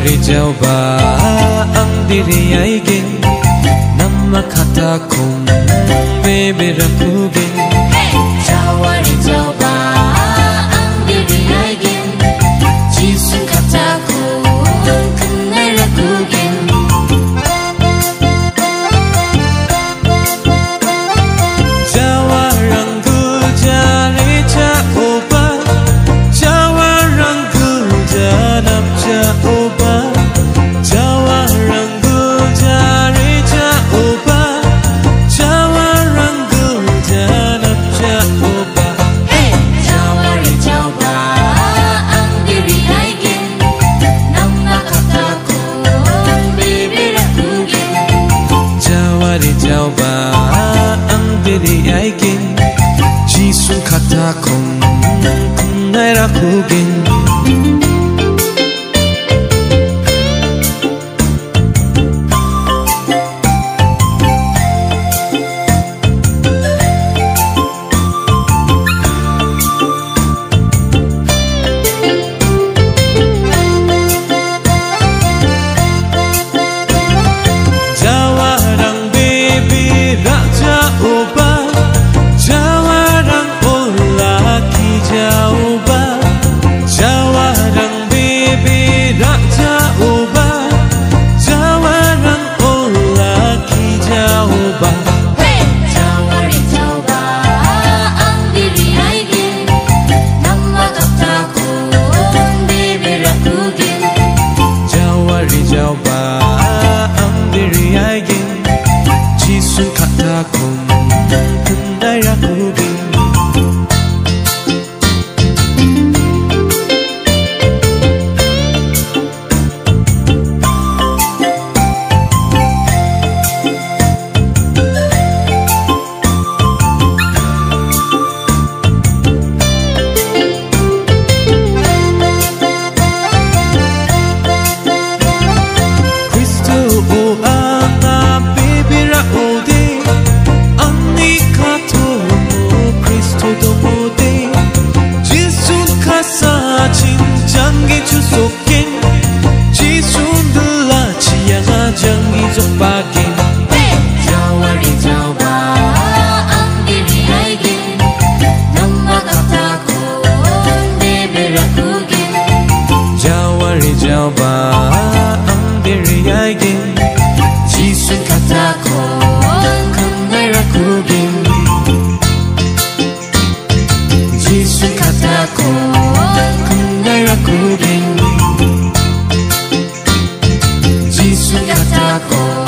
Jawari ang diri aigin Nama kata kong beberakugin Jawari ang diri aigin Jisun kata kong kenai rakugin Jawarang gujari jaoba Jawarang gujanap jaoba Jawarang gujari jaoba Jawarang gujanap jaoba Jawari ang diri aigin Nama kata kong beberakugin Jawari ang diri aigin Jisun kata kong kenai rakugin Jawarang beberak jaoba Jawarang olaki jaoba Jawarang beberak jaoba Jawarang olaki jaoba Jawari ang diri aigin Nama kata kong beberakugin Jawari ang diri aigin Jisun kata kong kenai rakugin Jangi chusokin Jisun dela chianga jangi zopagin Jawari ang diri aigin Nama kata kong beberakugin Jawari ang diri aigin Jisun kata kong kenai rakugin Jisun kata kong kenai rakugin Jisun kata kong